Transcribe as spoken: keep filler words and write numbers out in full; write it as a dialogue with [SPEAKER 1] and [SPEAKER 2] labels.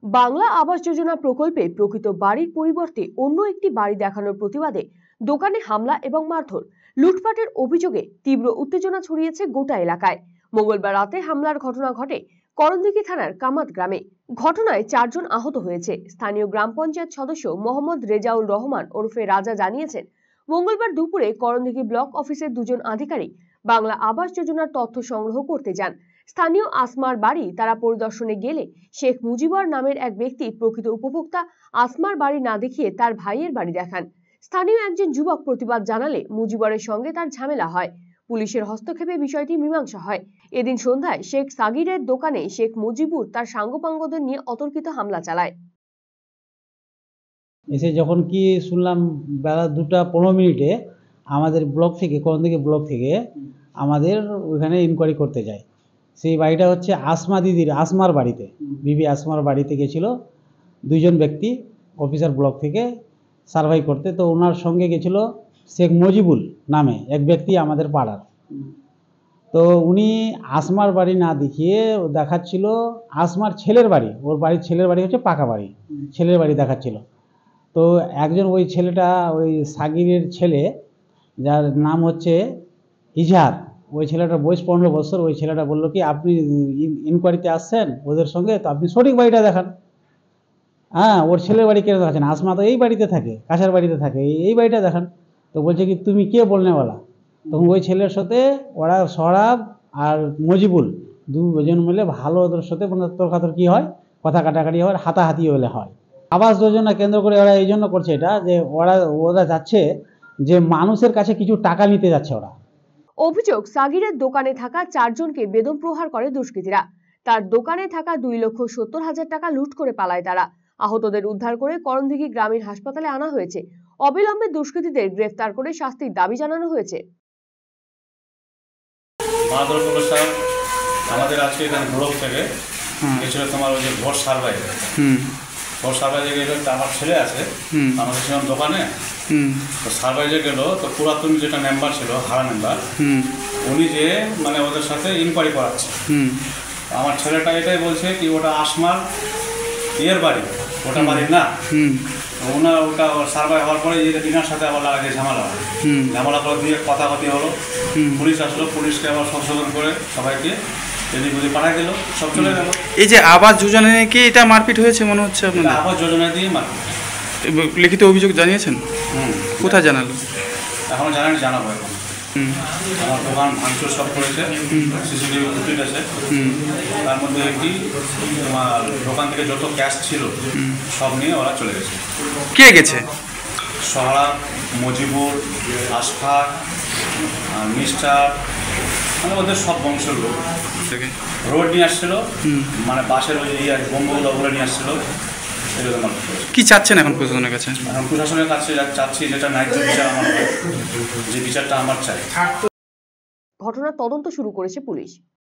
[SPEAKER 1] বাংলা আবাস যোজনা প্রকল্পে প্রকৃত বাড়ির পরিবর্তে অন্য একটি বাড়ি দেখানোর প্রতিবাদে দোকানে হামলা এবং মারধর, লুটপাটের অভিযোগে তীব্র উত্তেজনা ছড়িয়েছে গোটা এলাকায়। মঙ্গলবার রাতে হামলার ঘটনা ঘটে করণদিঘি থানার কামাত গ্রামে। ঘটনায় চারজন আহত হয়েছে। স্থানীয় গ্রাম পঞ্চায়েত সদস্য মোহাম্মদ রেজাউল রহমান ওরফে রাজা জানিয়েছেন, মঙ্গলবার দুপুরে করণদিঘি ব্লক অফিসের দুজন আধিকারিক বাংলা আবাস যোজনার তথ্য সংগ্রহ করতে যান। স্থানীয় আসমার বাড়ি তারা পরিদর্শনে গেলে শেখ মুজিবর নামের এক ব্যক্তি প্রকৃত উপভোক্তা আসমার বাড়ি না দেখিয়ে তার ভাইয়ের বাড়ি দেখান। স্থানীয় একজন যুবক প্রতিবাদ জানালে মুজিবরের সঙ্গে তার ঝামেলা হয়। পুলিশের হস্তক্ষেপে বিষয়টি মীমাংসা হয়। এদিন সন্ধ্যায় শেখ সাগিরের দোকানে শেখ মুজিবুর তার সাঙ্গপাঙ্গদের নিয়ে অতর্কিত হামলা চালায়।
[SPEAKER 2] এসে যখন কি শুনলাম বেলা দুটা পনেরো মিনিটে আমাদের ব্লক থেকে করণদিঘি ব্লক থেকে আমাদের ওইখানে ইনকোয়ারি করতে যায়। সেই বাড়িটা হচ্ছে আসমা দিদির, আসমার বাড়িতে, বিবি আসমার বাড়িতে গেছিল দুইজন ব্যক্তি অফিসার ব্লক থেকে সার্ভে করতে। তো ওনার সঙ্গে গেছিল শেখ মুজিবুল নামে এক ব্যক্তি আমাদের পাড়ার। তো উনি আসমার বাড়ি না দেখিয়ে দেখাচ্ছিল আসমার ছেলের বাড়ি। ওর বাড়ির ছেলের বাড়ি হচ্ছে পাকা বাড়ি, ছেলের বাড়ি দেখাচ্ছিল। তো একজন ওই ছেলেটা, ওই সাগিরের ছেলে যার নাম হচ্ছে ইজহার, ওই ছেলেটার বয়স পনেরো বছর। ওই ছেলেটা বললো কি, আপনি ইনকোয়ারিতে আসছেন ওদের সঙ্গে, তো আপনি সঠিক বাড়িটা দেখান। হ্যাঁ, ওর ছেলের বাড়ি কেন দেখাচ্ছেন? আসমা তো এই বাড়িতে থাকে, কাছের বাড়িতে থাকে, এই বাড়িটা দেখান। তো বলছে কি, তুমি কে বলনেওয়ালা? তখন ওই ছেলের সাথে ওরা সরাব আর মজিবুল দুজন মিলে ভালো ওদের সাথে তর্কাতর্কি হয়, কথা কাটাকাটি হয়, হাতাহাতি হলে হয়। আবাস যোজনা কেন্দ্র করে ওরা এই জন্য করছে এটা, যে ওরা ওরা যাচ্ছে যে মানুষের কাছে কিছু টাকা নিতে যাচ্ছে ওরা।
[SPEAKER 1] অভিযোগ, সাগিরের দোকানে থাকা চারজনকে বেদম প্রহার করে দুষ্কৃতীরা। তার দোকানে থাকা দুই লক্ষ সত্তর হাজার টাকা লুট করে পালায় তারা। আহতদের উদ্ধার করে করণদিঘি গ্রামীণ হাসপাতালে আনা হয়েছে। অবিলম্বে দুষ্কৃতীদের গ্রেফতার করে শাস্তির দাবি জানানো হয়েছে।
[SPEAKER 3] আমাদের আজকে এখানে ব্লক থেকে গেছিল তোমার ওই যে ভোট সার্ভাই, ভোট সার্ভাই যে গেল, আমার ছেলে আছে আমাদের ছিলাম দোকানে। তো সার্ভাই যে গেল, তো পুরাতন যেটা মেম্বার ছিল, হারা মেম্বার, উনি যে মানে ওদের সাথে ইনকোয়ারি করাচ্ছে। আমার ছেলেটা এটাই বলছে কি, ওটা আসমার ইয়ের বাড়ি, ওটা বাড়ি না। ওনার ওটা সার্ভাই হওয়ার পরে ইনার সাথে আবার লাগে ঝামেলা হয়। ঝামেলা করে দিয়ে কথাবার্তি হলো, পুলিশ আসলো, পুলিশকে আবার সংশোধন করে সবাইকে পাঠাই দিল, সব চলে গেল।
[SPEAKER 4] এই যে আবাস যোজনা নিয়ে কি এটা মারপিট হয়েছে মনে হচ্ছে আপনাদের?
[SPEAKER 3] আবাস যোজনা দিয়ে মারপিট।
[SPEAKER 4] লিখিত অভিযোগ জানিয়েছেন? হুম। কোথায় জানালো?
[SPEAKER 3] এখন জানানি, জানাবো এখন। আমার দোকান ভাঙচুর সব করেছে, সিসিটিভি ফুটেজ আছে। তার মধ্যে একটি তোমার দোকান থেকে যত ক্যাশ ছিল সব নিয়ে ওরা চলে গেছে।
[SPEAKER 4] কে গেছে?
[SPEAKER 3] সোহরাব, মজিবুর, আশফাক, মিস্টার, মানে ওদের সব বংশের লোক। রোড নিয়ে আসছিল, মানে বাসের ওই বোমগুলো ওগুলো নিয়ে আসছিল।
[SPEAKER 4] কি চাচ্ছেন এখন প্রশাসনের কাছে?
[SPEAKER 3] এখন প্রশাসনের কাছে চাচ্ছি যেটা ন্যায্য বিচার আমার, যে বিচারটা আমার চাই।
[SPEAKER 1] ঘটনার তদন্ত শুরু করেছে পুলিশ।